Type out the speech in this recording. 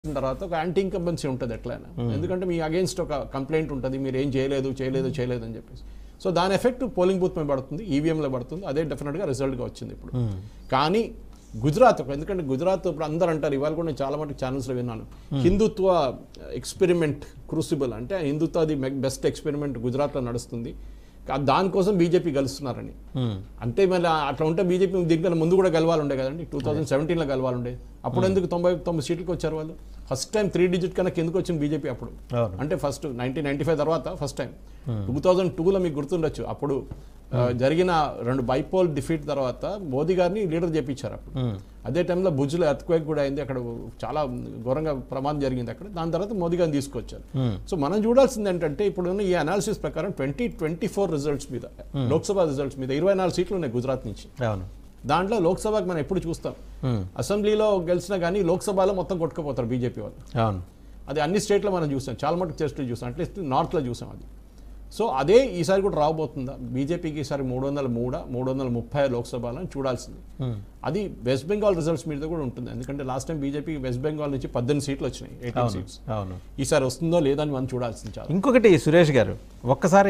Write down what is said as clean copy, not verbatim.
తర్వాత ఒక anti incumbency ఉంటుంది ఎట్లయినా, ఎందుకంటే మీ అగేన్స్ట్ ఒక కంప్లైంట్ ఉంటుంది, మీరు ఏం చేయలేదు అని చెప్పేసి. సో దాని ఎఫెక్ట్ పోలింగ్ బూత్ మీద పడుతుంది, ఈవీఎంలో పడుతుంది, అదే డెఫినెట్గా రిజల్ట్గా వచ్చింది ఇప్పుడు. కానీ గుజరాత్, ఎందుకంటే గుజరాత్ ఇప్పుడు అందరూ అంటారు, ఇవాళ కూడా నేను చాలా మటుకు ఛానల్స్లో విన్నాను, హిందుత్వ ఎక్స్పెరిమెంట్ క్రూసిబుల్ అంటే హిందుత్వ అది బెస్ట్ ఎక్స్పెరిమెంట్ గుజరాత్లో నడుస్తుంది, దానికోసం బీజేపీ గెలుస్తున్నారని. అంటే మళ్ళీ అట్లా ఉంటే బీజేపీ దీనికన్నా ముందు కూడా గెలవాలండే కదండి, 2017లో గెలవాలండే. అప్పుడు ఎందుకు 99 సీట్లకు వచ్చారు వాళ్ళు? ఫస్ట్ టైం 3 డిజిట్ కన్నా కిందకు వచ్చింది బీజేపీ అప్పుడు. అంటే ఫస్ట్ 1995 తర్వాత ఫస్ట్ టైం. 2002లో మీకు గుర్తుండొచ్చు, అప్పుడు జరిగిన 2 బైపోల్ డిఫీట్ తర్వాత మోదీ గారిని లీడర్ చేపించారు అప్పుడు. అదే టైంలో భుజ్లో ఎర్త్క్వేక్ కూడా అయింది, అక్కడ చాలా ఘోరంగా ప్రమాదం జరిగింది అక్కడ. దాని తర్వాత మోదీ గారిని తీసుకొచ్చారు. సో మనం చూడాల్సింది ఏంటంటే ఇప్పుడు ఈ అనాలిసిస్ ప్రకారం 2024 రిజల్ట్స్ మీద, లోక్సభ రిజల్ట్స్ మీద 24 సీట్లు ఉన్నాయి గుజరాత్ నుంచి. దాంట్లో లోక్సభకి మనం ఎప్పుడు చూస్తాం, అసెంబ్లీలో గెలిచినా కానీ లోక్సభలో మొత్తం కొట్టుకుపోతారు బీజేపీ వాళ్ళు. అది అన్ని స్టేట్లో మనం చూసాం, చాలా మటుకు స్టేట్లో చూసాం, అట్లీస్ట్ నార్త్లో చూసాం అది. సో అదే ఈసారి కూడా రాబోతుందా బీజేపీకి? ఈసారి 330 లోక్సభలను చూడాల్సింది. అది వెస్ట్ బెంగాల్ రిజల్ట్స్ మీద కూడా ఉంటుంది, ఎందుకంటే last time BJP West Bengal నుంచి 18 సీట్లు వచ్చినాయి, 18 సీట్స్. ఈసారి వస్తుందో లేదని మనం చూడాల్సింది. ఇంకొకటి సురేష్ గారు, ఒక్కసారి